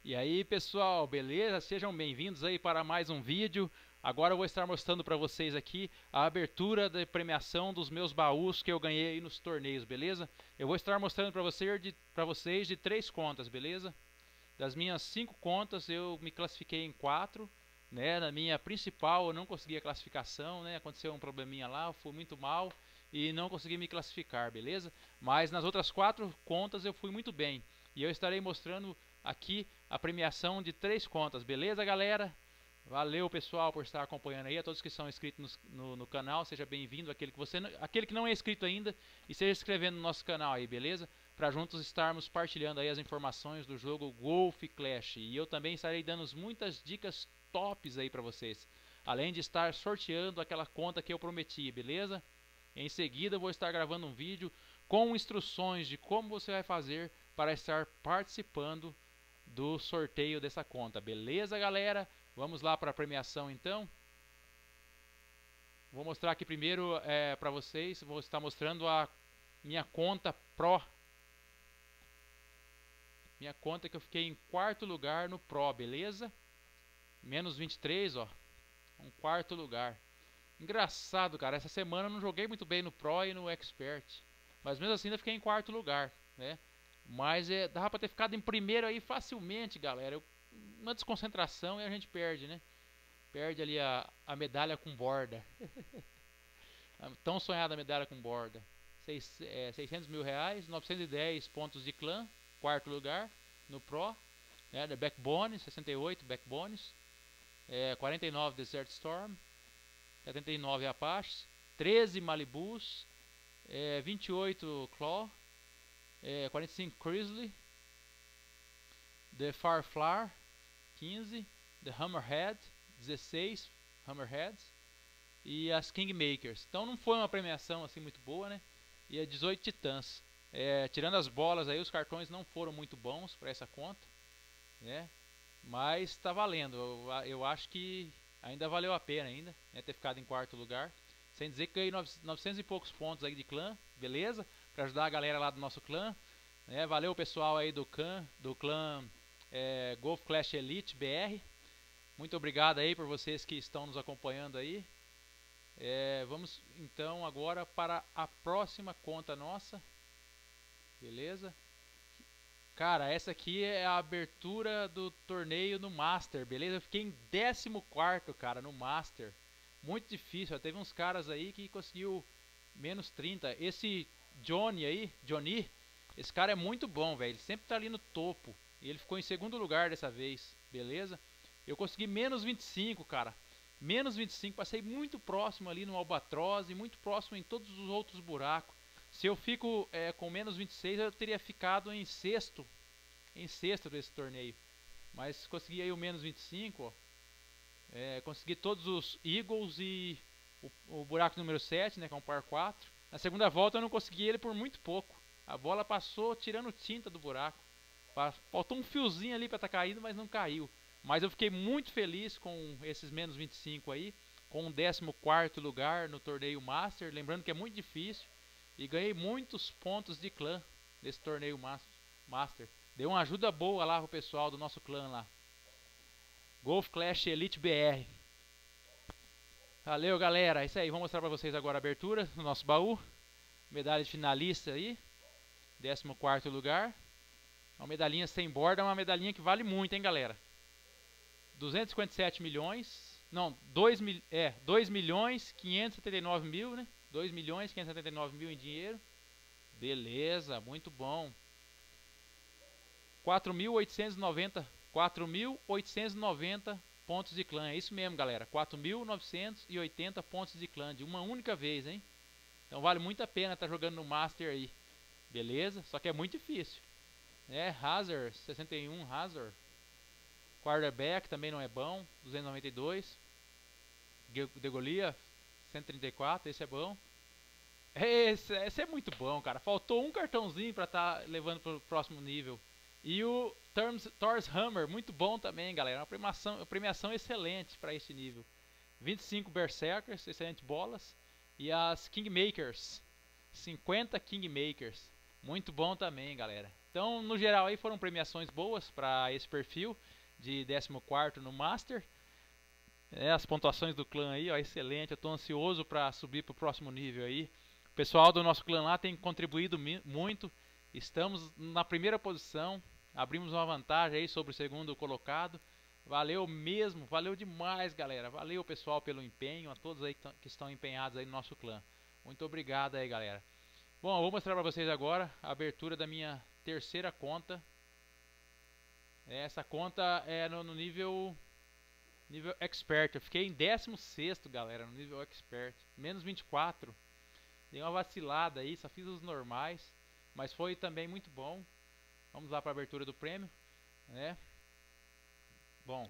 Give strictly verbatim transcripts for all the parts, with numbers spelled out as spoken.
E aí pessoal, beleza? Sejam bem-vindos aí para mais um vídeo. Agora eu vou estar mostrando para vocês aqui a abertura da premiação dos meus baús que eu ganhei aí nos torneios, beleza? Eu vou estar mostrando para você de, para vocês de três contas, beleza? Das minhas cinco contas eu me classifiquei em quatro, né? Na minha principal eu não consegui a classificação, né? Aconteceu um probleminha lá, eu fui muito mal e não consegui me classificar, beleza? Mas nas outras quatro contas eu fui muito bem. E eu estarei mostrando aqui a premiação de três contas, beleza galera? Valeu pessoal por estar acompanhando aí, a todos que são inscritos no, no, no canal, seja bem-vindo, aquele que você, aquele que não é inscrito ainda, e seja inscrevendo no nosso canal aí, beleza? Para juntos estarmos partilhando aí as informações do jogo Golf Clash, e eu também estarei dando muitas dicas tops aí para vocês, além de estar sorteando aquela conta que eu prometi, beleza? Em seguida eu vou estar gravando um vídeo com instruções de como você vai fazer para estar participando do sorteio dessa conta, beleza galera? Vamos lá para a premiação então. Vou mostrar aqui primeiro é, para vocês, vou estar mostrando a minha conta Pro. Minha conta que eu fiquei em quarto lugar no Pro, beleza? Menos vinte e três, ó. Um quarto lugar. Engraçado, cara, essa semana eu não joguei muito bem no Pro e no Expert. Mas mesmo assim eu fiquei em quarto lugar, né? Mas é, dava pra ter ficado em primeiro aí facilmente, galera. Eu, uma desconcentração e a gente perde, né? Perde ali a, a medalha com borda. A tão sonhada medalha com borda. Seis, é, seiscentos mil reais, novecentos e dez pontos de clã, quarto lugar no Pro. Né, da Backbone, sessenta e oito Backbones. É, quarenta e nove Desert Storm. setenta e nove Apaches. treze Malibus. É, vinte e oito Claw. É, quarenta e cinco Grizzly. The Farflar, quinze. The Hammerhead, dezesseis Hammerheads. E as Kingmakers. Então não foi uma premiação assim muito boa, né? E a dezoito Titãs. É, tirando as bolas aí, os cartões não foram muito bons para essa conta, né? Mas está valendo. Eu, eu acho que ainda valeu a pena ainda, né, ter ficado em quarto lugar. Sem dizer que ganhei novecentos e poucos pontos aí de clã, beleza? Para ajudar a galera lá do nosso clã. Né? Valeu pessoal aí do clã, do clã é, Golf Clash Elite B R. Muito obrigado aí por vocês que estão nos acompanhando aí. É, vamos então agora para a próxima conta nossa. Beleza? Cara, essa aqui é a abertura do torneio no Master, beleza? Eu fiquei em décimo quarto, cara, no Master. Muito difícil, teve uns caras aí que conseguiu menos trinta. Esse Johnny aí, Johnny, esse cara é muito bom, velho. Ele sempre tá ali no topo. E ele ficou em segundo lugar dessa vez, beleza? Eu consegui menos vinte e cinco, cara. Menos vinte e cinco, passei muito próximo ali no Albatroz e muito próximo em todos os outros buracos. Se eu fico é, com menos vinte e seis, eu teria ficado em sexto. Em sexto desse torneio. Mas consegui aí o menos vinte e cinco, ó. É, consegui todos os Eagles e o, o buraco número sete, né, que é um par quatro. Na segunda volta eu não consegui ele por muito pouco. A bola passou tirando tinta do buraco. Faltou um fiozinho ali para estar tá caindo, mas não caiu. Mas eu fiquei muito feliz com esses menos vinte e cinco aí, com o décimo quarto lugar no torneio Master, lembrando que é muito difícil, e ganhei muitos pontos de clã nesse torneio Master. Deu uma ajuda boa lá pro pessoal do nosso clã lá. Golf Clash Elite B R. Valeu galera, é isso aí, vou mostrar para vocês agora a abertura do nosso baú. Medalha de finalista aí, décimo quarto lugar. Uma medalhinha sem borda, é uma medalhinha que vale muito, hein galera. duzentos e cinquenta e sete milhões, não, dois, é, dois milhões quinhentos e setenta e nove mil, né? dois milhões quinhentos e setenta e nove mil em dinheiro. Beleza, muito bom. quatro mil oitocentos e noventa, quatro mil oitocentos e noventa pontos de clã, é isso mesmo galera, quatro mil novecentos e oitenta pontos de clã, de uma única vez, hein? Então vale muito a pena estar tá jogando no Master aí, beleza? Só que é muito difícil. É, Hazard, sessenta e um Hazard. Quarterback também não é bom, duzentos e noventa e dois. De Goliath, cento e trinta e quatro, esse é bom. Esse, esse é muito bom, cara. Faltou um cartãozinho para estar tá levando para o próximo nível. E o Thor's Hammer, muito bom também, galera. Uma premiação, uma premiação excelente para esse nível. vinte e cinco Berserkers, excelentes bolas. E as Kingmakers, cinquenta Kingmakers. Muito bom também, galera. Então, no geral aí foram premiações boas para esse perfil de décimo quarto no Master. É, as pontuações do clã aí, ó, excelente. Eu tô ansioso para subir pro próximo nível aí. O pessoal do nosso clã lá tem contribuído muito. Estamos na primeira posição. Abrimos uma vantagem aí sobre o segundo colocado. Valeu mesmo, valeu demais, galera. Valeu, pessoal, pelo empenho, a todos aí que estão empenhados aí no nosso clã. Muito obrigado aí, galera. Bom, eu vou mostrar para vocês agora a abertura da minha terceira conta. Essa conta é no, no nível nível Expert. Eu fiquei em décimo sexto, galera, no nível Expert. Menos vinte e quatro. Dei uma vacilada aí, só fiz os normais. Mas foi também muito bom. Vamos lá para a abertura do prêmio, né? Bom,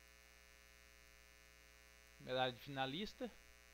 medalha de finalista.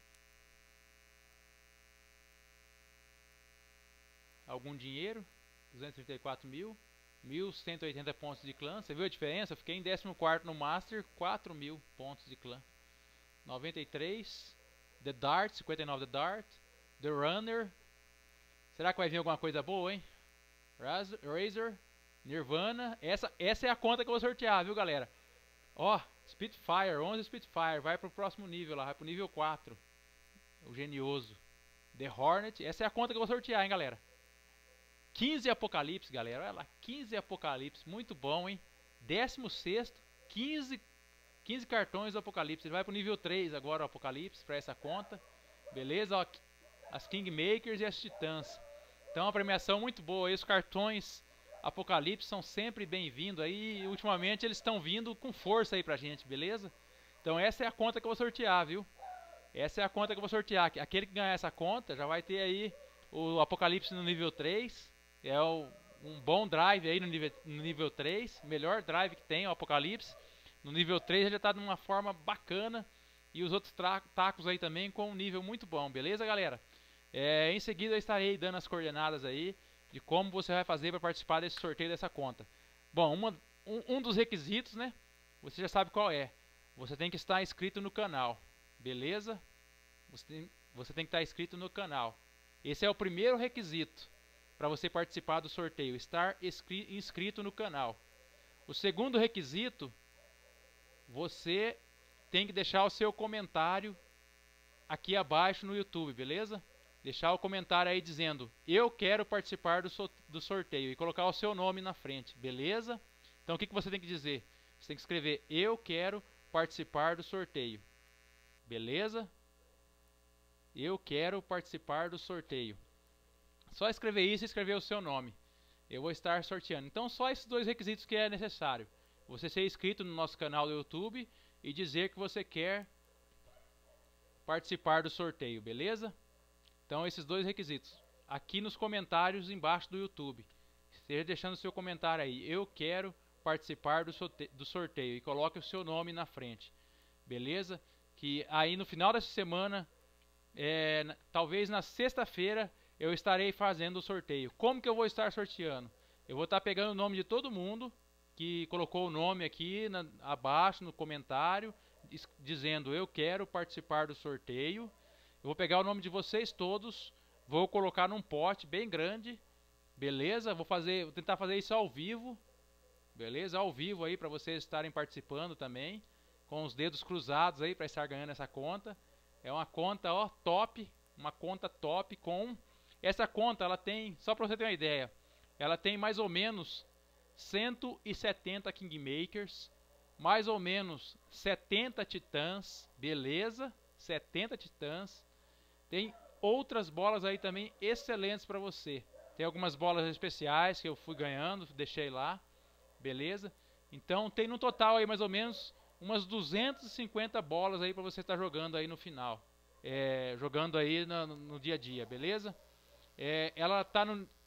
Algum dinheiro, duzentos e trinta e quatro mil. mil cento e oitenta pontos de clã. Você viu a diferença? Eu fiquei em décimo quarto no Master, quatro mil pontos de clã. noventa e três. The Dart, cinquenta e nove The Dart. The Runner. Será que vai vir alguma coisa boa, hein? Razor, Nirvana. Essa, essa é a conta que eu vou sortear, viu, galera? Ó, Spitfire, onze Spitfire. Vai pro próximo nível lá, vai pro nível quatro. O genioso. The Hornet. Essa é a conta que eu vou sortear, hein, galera? quinze Apocalipse, galera. Olha lá, quinze Apocalipse. Muito bom, hein? décimo sexto, quinze, quinze cartões do Apocalipse. Ele vai pro nível três agora, o Apocalipse, para essa conta. Beleza? Ó, as Kingmakers e as Titãs. Então, uma premiação muito boa. E os cartões Apocalipse são sempre bem-vindos aí. E, ultimamente, eles estão vindo com força aí pra gente, beleza? Então, essa é a conta que eu vou sortear, viu? Essa é a conta que eu vou sortear. Aquele que ganhar essa conta já vai ter aí o Apocalipse no nível três. É o, um bom drive aí no nível, no nível três. Melhor drive que tem o Apocalipse. No nível três ele já está de uma forma bacana. E os outros tacos aí também com um nível muito bom. Beleza, galera? É, em seguida eu estarei dando as coordenadas aí de como você vai fazer para participar desse sorteio dessa conta. Bom, uma, um, um dos requisitos, né? Você já sabe qual é. Você tem que estar inscrito no canal. Beleza? Você tem, você tem que estar inscrito no canal. Esse é o primeiro requisito para você participar do sorteio, estar inscrito no canal. O segundo requisito, você tem que deixar o seu comentário aqui abaixo no YouTube, beleza? Deixar o comentário aí dizendo, eu quero participar do, so do sorteio, e colocar o seu nome na frente, beleza? Então o que, que você tem que dizer? Você tem que escrever, eu quero participar do sorteio, beleza? Eu quero participar do sorteio. Só escrever isso e escrever o seu nome. Eu vou estar sorteando. Então só esses dois requisitos que é necessário. Você ser inscrito no nosso canal do YouTube e dizer que você quer participar do sorteio, beleza? Então esses dois requisitos. Aqui nos comentários embaixo do YouTube. Esteja deixando o seu comentário aí. Eu quero participar do sorteio, do sorteio. E coloque o seu nome na frente. Beleza? Que aí no final dessa semana, é, talvez na sexta-feira, eu estarei fazendo o sorteio. Como que eu vou estar sorteando? Eu vou estar pegando o nome de todo mundo que colocou o nome aqui na, abaixo no comentário, dizendo eu quero participar do sorteio. Eu vou pegar o nome de vocês todos, vou colocar num pote bem grande, beleza? Vou fazer, vou tentar fazer isso ao vivo, beleza? Ao vivo aí para vocês estarem participando também, com os dedos cruzados aí para estar ganhando essa conta. É uma conta, ó, top, uma conta top com essa conta, ela tem, só para você ter uma ideia, ela tem mais ou menos cento e setenta Kingmakers, mais ou menos setenta Titãs, beleza? setenta Titãs. Tem outras bolas aí também excelentes para você. Tem algumas bolas especiais que eu fui ganhando, deixei lá, beleza? Então tem no total aí mais ou menos umas duzentas e cinquenta bolas aí para você estar tá jogando aí no final, é, jogando aí no, no dia a dia, beleza? É, ela está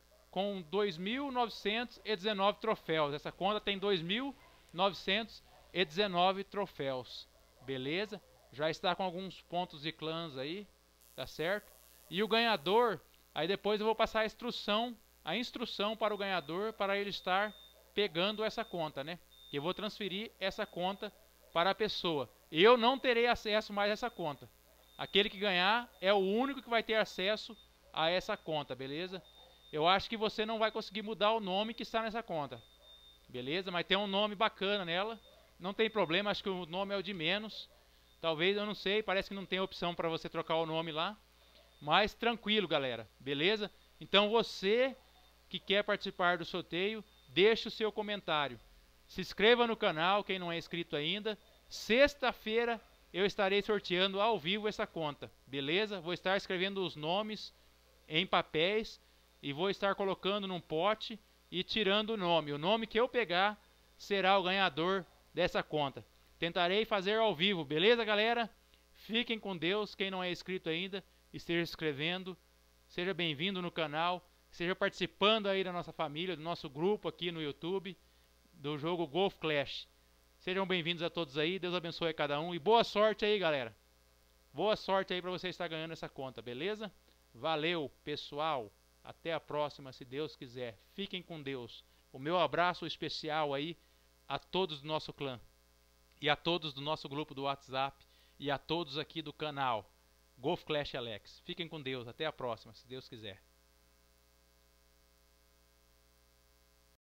com dois mil novecentos e dezenove troféus. Essa conta tem dois mil novecentos e dezenove troféus. Beleza? Já está com alguns pontos de clãs aí. Tá certo? E o ganhador, aí depois eu vou passar a instrução, a instrução para o ganhador para ele estar pegando essa conta, né? Que eu vou transferir essa conta para a pessoa. Eu não terei acesso mais a essa conta. Aquele que ganhar é o único que vai ter acesso a essa conta, beleza? eu acho que você não vai conseguir mudar o nome que está nessa conta. Beleza? Mas tem um nome bacana nela. Não tem problema, acho que o nome é o de menos. Talvez, eu não sei, parece que não tem opção para você trocar o nome lá. Mas tranquilo, galera. Beleza? Então você que quer participar do sorteio, deixe o seu comentário. Se inscreva no canal, quem não é inscrito ainda. Sexta-feira eu estarei sorteando ao vivo essa conta. Beleza? Vou estar escrevendo os nomes em papéis e vou estar colocando num pote e tirando o nome. O nome que eu pegar será o ganhador dessa conta. Tentarei fazer ao vivo, beleza, galera? Fiquem com Deus. Quem não é inscrito ainda, esteja se inscrevendo. Seja bem-vindo no canal. Seja participando aí da nossa família, do nosso grupo aqui no YouTube, do jogo Golf Clash. Sejam bem-vindos a todos aí. Deus abençoe a cada um. E boa sorte aí, galera. Boa sorte aí para você estar ganhando essa conta, beleza? Valeu, pessoal. Até a próxima, se Deus quiser. Fiquem com Deus. O meu abraço especial aí a todos do nosso clã. E a todos do nosso grupo do WhatsApp. E a todos aqui do canal Golf Clash Alex. Fiquem com Deus. Até a próxima, se Deus quiser.